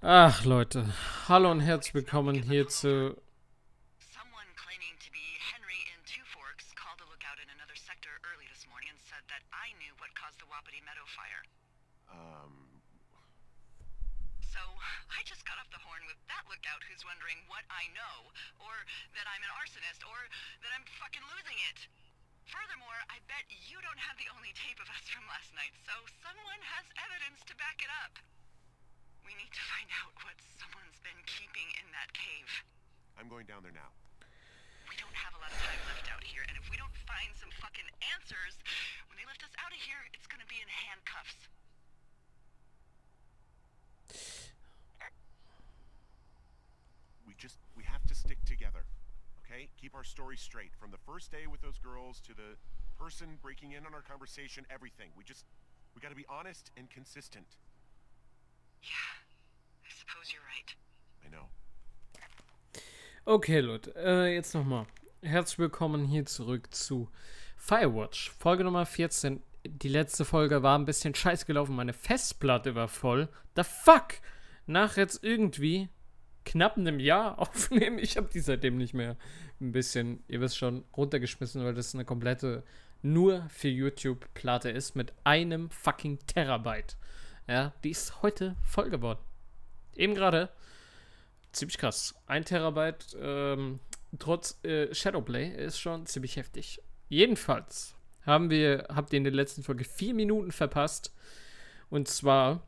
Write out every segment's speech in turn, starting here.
Ach Leute, hallo und herzlich willkommen hier zu... Someone claiming to be Henry in Two Forks called a lookout in another sector early this morning and said that I knew what caused the Wapiti Meadow fire. So I just got off the horn with that lookout who's wondering what I know, or that I'm an arsonist, or that I'm fucking losing it. Furthermore, I bet you don't have the only tape of us from last night, so someone has evidence to back it up. We need to find out what someone's been keeping in that cave. I'm going down there now. We don't have a lot of time left out here, and if we don't find some fucking answers, when they lift us out of here, it's gonna be in handcuffs. We have to stick together, okay? Keep our story straight. From the first day with those girls to the person breaking in on our conversation, everything. We gotta be honest and consistent. Yeah, I suppose you're right. I know. Okay Leute, jetzt nochmal. Herzlich willkommen hier zurück zu Firewatch, Folge Nummer 14. Die letzte Folge war ein bisschen scheiße gelaufen, meine Festplatte war voll. The fuck? Nach jetzt irgendwie knapp einem Jahr aufnehmen, ich habe die seitdem nicht mehr ein bisschen, ihr wisst schon, runtergeschmissen, weil das eine komplette nur für YouTube Platte ist mit einem fucking Terabyte. Ja, die ist heute voll geworden. Eben gerade. Ziemlich krass. 1 Terabyte, trotz Shadowplay ist schon ziemlich heftig. Jedenfalls habt ihr in der letzten Folge 4 Minuten verpasst. Und zwar,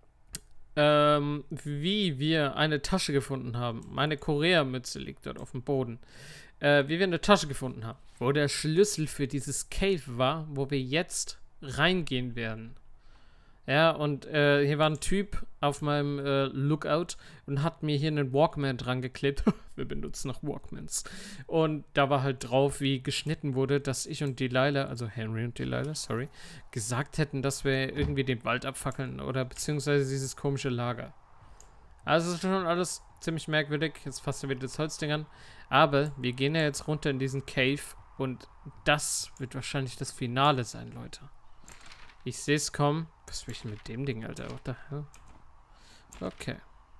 wie wir eine Tasche gefunden haben. Meine Korea-Mütze liegt dort auf dem Boden. Wie wir eine Tasche gefunden haben, wo der Schlüssel für dieses Cave war, wo wir jetzt reingehen werden. Ja, und hier war ein Typ auf meinem Lookout und hat mir hier einen Walkman dran geklebt. Wir benutzen noch Walkmans. Und da war halt drauf, wie geschnitten wurde, dass ich und Delilah, also Henry und Delilah, sorry, gesagt hätten, dass wir irgendwie den Wald abfackeln oder beziehungsweise dieses komische Lager. Also es ist schon alles ziemlich merkwürdig. Jetzt fasst er wieder das Holzding an. Aber wir gehen ja jetzt runter in diesen Cave und das wird wahrscheinlich das Finale sein, Leute. Ich sehe es kommen. Was will ich denn mit dem Ding, Alter? What the hell? Okay.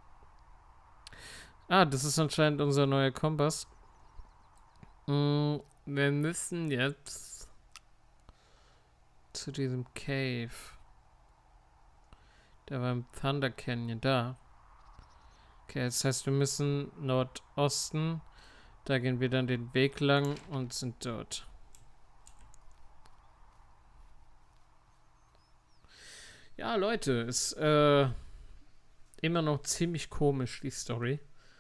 Ah, das ist anscheinend unser neuer Kompass. Wir müssen jetzt zu diesem Cave. Da war im Thunder Canyon, da. Okay, das heißt, wir müssen Nordosten. Da gehen wir dann den Weg lang und sind dort. Ja, Leute, ist immer noch ziemlich komisch, die Story.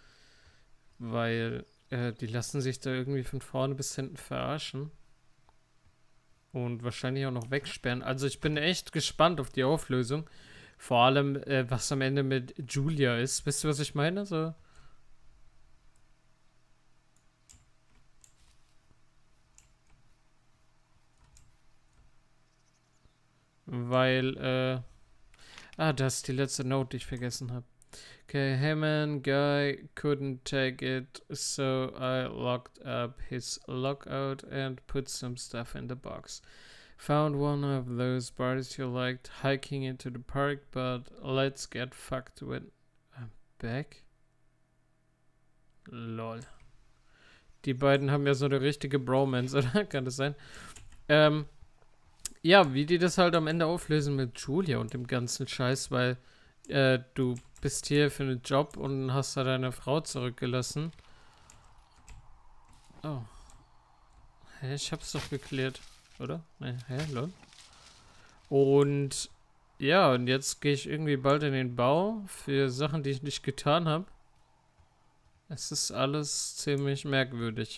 Weil die lassen sich da irgendwie von vorne bis hinten verarschen. Und wahrscheinlich auch noch wegsperren. Also ich bin echt gespannt auf die Auflösung. Vor allem, was am Ende mit Julia ist. Wisst ihr, was ich meine? So. Weil, das ist die letzte Note, die ich vergessen habe. Okay, hey man, guy couldn't take it, so I locked up his lockout and put some stuff in the box. Found one of those bars you liked, hiking into the park, but let's get fucked when I'm back. Lol. Die beiden haben ja so eine richtige Bromance, oder? Kann das sein? Ja, wie die das halt am Ende auflösen mit Julia und dem ganzen Scheiß, weil du bist hier für einen Job und hast da deine Frau zurückgelassen. Oh. Hä, ich hab's doch geklärt, oder? Nee, hä, lol. Und ja, und jetzt gehe ich irgendwie bald in den Bau für Sachen, die ich nicht getan habe. Es ist alles ziemlich merkwürdig.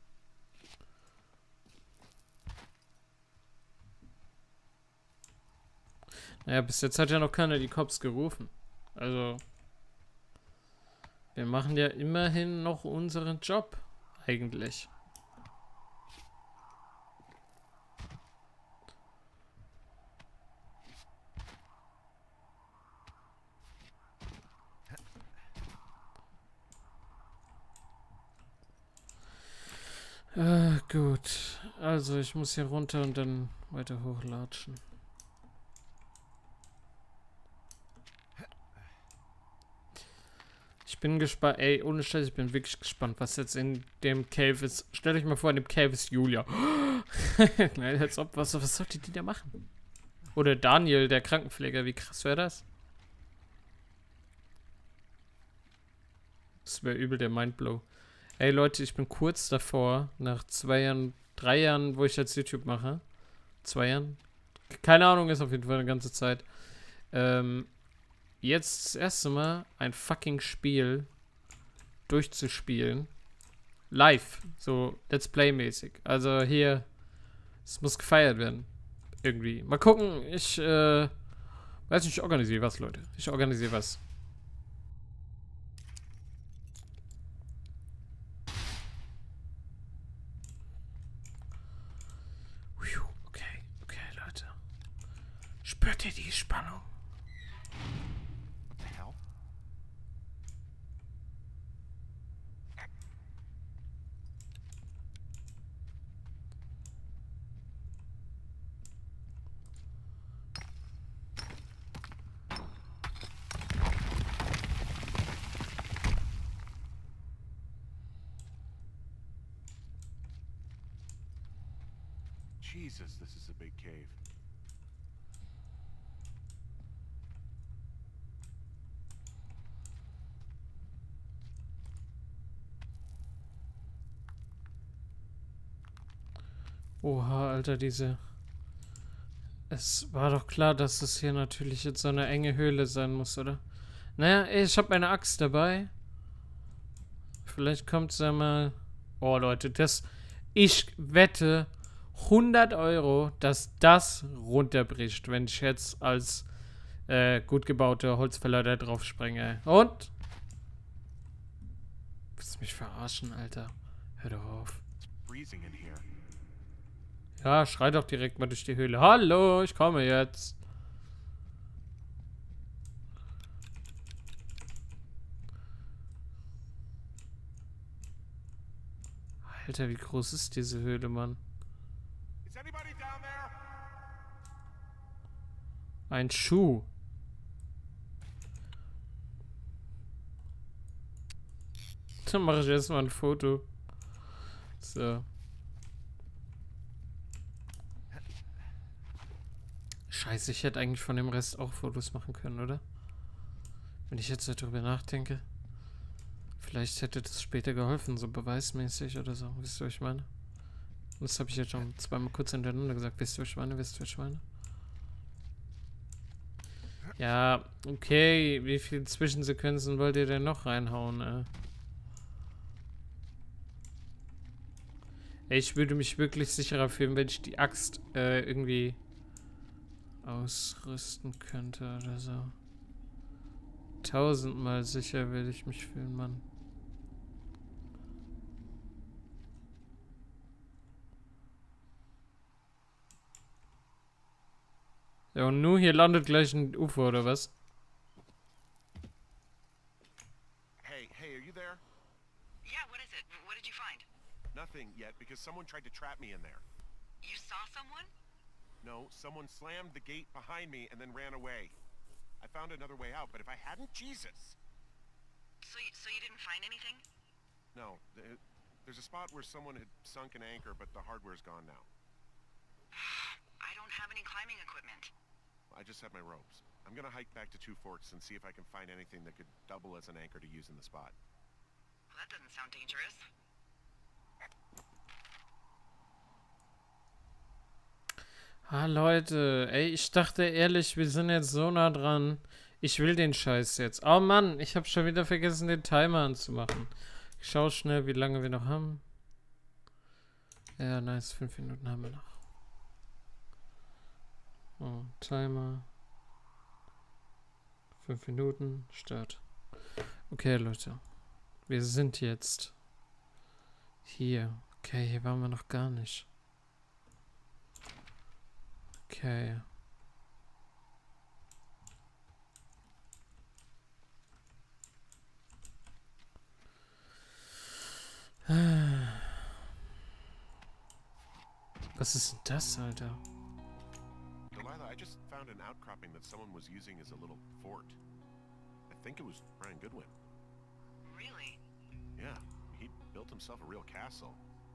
Naja, bis jetzt hat ja noch keiner die Cops gerufen. Also, wir machen ja immerhin noch unseren Job, eigentlich. Gut. Also, ich muss hier runter und dann weiter hochlatschen. Ich bin gespannt, ey, ohne Scheiß, ich bin wirklich gespannt, was jetzt in dem Cave ist. Stellt euch mal vor, in dem Cave ist Julia. Nein, als ob, was sollte die da machen? Oder Daniel, der Krankenpfleger, wie krass wäre das? Das wäre übel der Mindblow. Ey Leute, ich bin kurz davor, nach 2 Jahren, 3 Jahren, wo ich jetzt YouTube mache. 2 Jahren? Keine Ahnung, ist auf jeden Fall eine ganze Zeit. Jetzt das erste Mal ein fucking Spiel durchzuspielen. Live. So Let's Play-mäßig. Also hier, es muss gefeiert werden. Irgendwie. Mal gucken, ich weiß nicht, ich organisiere was, Leute. Ich organisiere was. Okay, Leute. Spürt ihr die Spannung? What the hell? Jesus, this is a big cave. Oha, Alter, diese... Es war doch klar, dass es hier natürlich jetzt so eine enge Höhle sein muss, oder? Naja, ey, ich habe meine Axt dabei. Vielleicht kommt es ja mal... Oh, Leute, das... Ich wette 100 €, dass das runterbricht, wenn ich jetzt als gut gebauter Holzfäller da drauf springe. Und? Willst du mich verarschen, Alter? Hör doch auf. It's freezing in here. Ja, schrei doch direkt mal durch die Höhle. Hallo, ich komme jetzt. Alter, wie groß ist diese Höhle, Mann? Is anybody down there? Ein Schuh. Dann mache ich erstmal ein Foto. So. Scheiße, ich hätte eigentlich von dem Rest auch Fotos machen können, oder? Wenn ich jetzt darüber nachdenke. Vielleicht hätte das später geholfen, so beweismäßig oder so. Wisst ihr, was ich meine? Das habe ich jetzt schon zweimal kurz hintereinander gesagt. Wisst ihr, was ich meine? Wisst ihr, was ich meine? Ja, okay. Wie viele Zwischensequenzen wollt ihr denn noch reinhauen, Ich würde mich wirklich sicherer fühlen, wenn ich die Axt irgendwie ausrüsten könnte oder so. 1000-mal sicher würde ich mich fühlen, Mann. Ja, und nur hier landet gleich ein UFO, oder was? Hey, are you there? Yeah, what is it? What did you find? Nothing yet, because someone tried to trap me in there. You saw someone? No, someone slammed the gate behind me and then ran away. I found another way out, but if I hadn't, Jesus! So you didn't find anything? No, there's a spot where someone had sunk an anchor, but the hardware's gone now. I don't have any climbing equipment. I just have my ropes. I'm gonna hike back to Two Forks and see if I can find anything that could double as an anchor to use in the spot. Well, that doesn't sound dangerous. Ah, Leute, ey, ich dachte ehrlich, wir sind jetzt so nah dran. Ich will den Scheiß jetzt. Oh Mann, ich habe schon wieder vergessen, den Timer anzumachen. Ich schaue schnell, wie lange wir noch haben. Ja, nice, 5 Minuten haben wir noch. Oh, Timer. 5 Minuten, Start. Okay, Leute. Wir sind jetzt hier. Okay, hier waren wir noch gar nicht. Okay. Was ist denn das, Alter? Delilah, I just found an outcropping that someone was using as a little fort. I think it was Brian Goodwin. Built himself a real castle.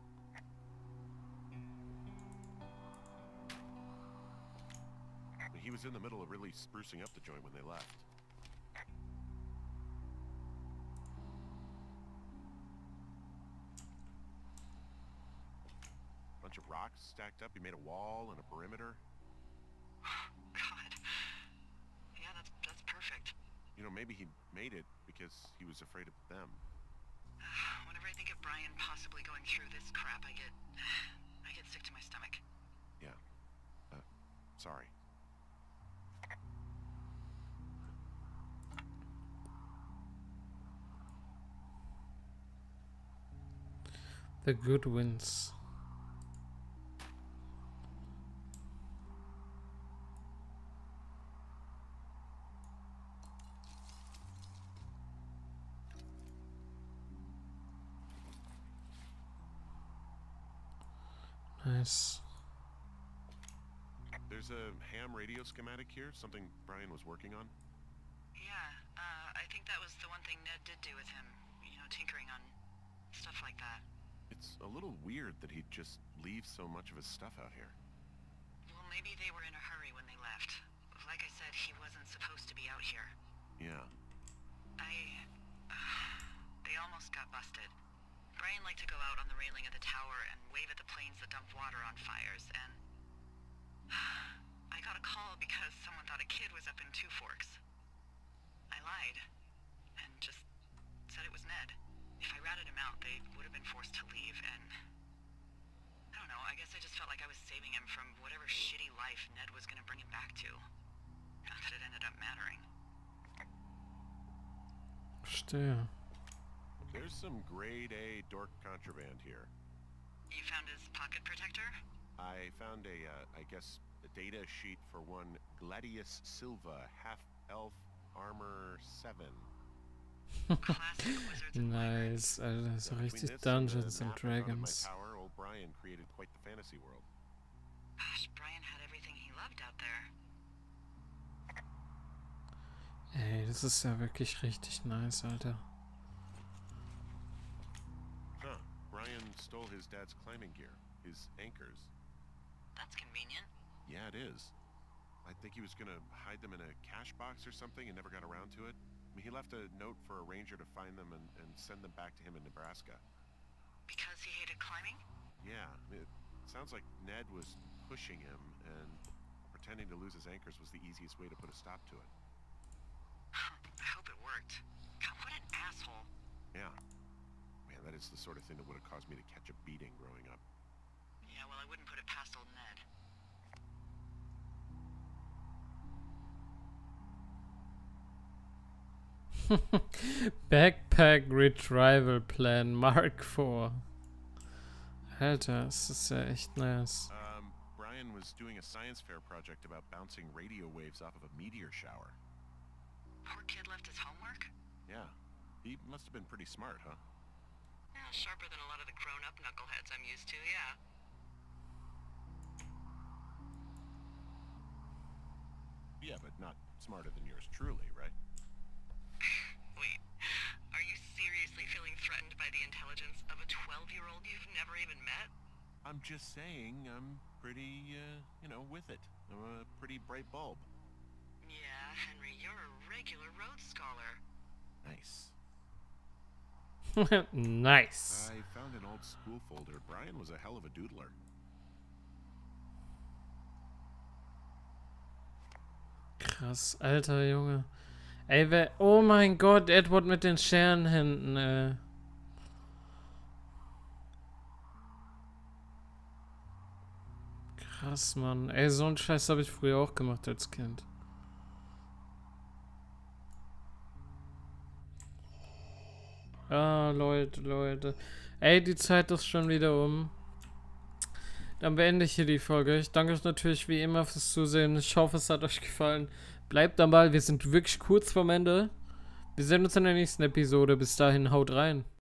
He was in the middle of really sprucing up the joint when they left. Bunch of rocks stacked up. He made a wall and a perimeter. God. Yeah, that's perfect. You know, maybe he made it because he was afraid of them. Whenever I think of Brian possibly going through this crap, I get sick to my stomach. Yeah. Sorry. The Goodwins. Nice. There's a ham radio schematic here, something Brian was working on. Yeah, I think that was the one thing Ned did do with him. You know, tinkering on stuff like that. It's a little weird that he'd just leave so much of his stuff out here. Well, maybe they were in a hurry when they left. Like I said, he wasn't supposed to be out here. Yeah. They almost got busted. Brian liked to go out on the railing of the tower and wave at the planes that dump water on fires, and I got a call because someone thought a kid was up in Two Forks. I lied, and just said it was Ned. If I ratted him out, they would have been forced to leave, and I don't know, I guess I just felt like I was saving him from whatever shitty life Ned was gonna bring him back to. Not that it ended up mattering. Verstehe. There's some grade A dork contraband here. You found his pocket protector? I found I guess, a data sheet for one Gladius Silva, half-elf armor 7. Classic Wizards and Nice, Alter, so Between richtig this and Dungeons the and map I found in my Dragons. tower, old Brian created quite the fantasy world. Gosh, Brian had everything he loved out there. Ey, das ist ja wirklich richtig nice, Alter. Huh. Brian stole his dad's climbing gear, his anchors. That's convenient. Yeah, it is. I think he was gonna hide them in a cash box or something and never got around to it. I mean, he left a note for a ranger to find them and send them back to him in Nebraska. Because he hated climbing? Yeah, it sounds like Ned was pushing him, and pretending to lose his anchors was the easiest way to put a stop to it. I hope it worked. God, what an asshole. Yeah. Man, that is the sort of thing that would have caused me to catch a beating growing up. Yeah, well, I wouldn't put it past old Ned. Backpack Retrieval Plan Mark IV. Alter, das ist ja echt nice. Brian was doing a science fair project about bouncing radio waves off of a meteor shower. Poor kid left his homework? Yeah. He must have been pretty smart, huh? Yeah, sharper than a lot of the grown-up knuckleheads I'm used to, yeah. Yeah, but not smarter than yours truly, right? Wait, are you seriously feeling threatened by the intelligence of a 12-year-old you've never even met? I'm just saying I'm pretty, with it. I'm a pretty bright bulb. Yeah, Henry, you're a regular Rhodes Scholar. Nice. Nice. I found an old school folder. Brian was a hell of a doodler. Krass, alter Junge. Ey, oh mein Gott, Edward mit den Scherenhänden, ey. Krass, Mann. Ey, so einen Scheiß habe ich früher auch gemacht als Kind. Ah, Leute. Ey, die Zeit ist schon wieder um. Dann beende ich hier die Folge. Ich danke euch natürlich wie immer fürs Zusehen. Ich hoffe, es hat euch gefallen. Bleibt am Ball, wir sind wirklich kurz vorm Ende. Wir sehen uns in der nächsten Episode. Bis dahin, haut rein.